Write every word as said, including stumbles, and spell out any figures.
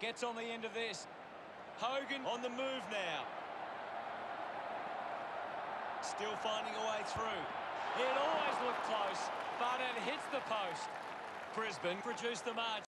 Gets on the end of this. Hogan on the move now. Still finding a way through. It always looked close, but it hits the post. Brisbane produced the margin.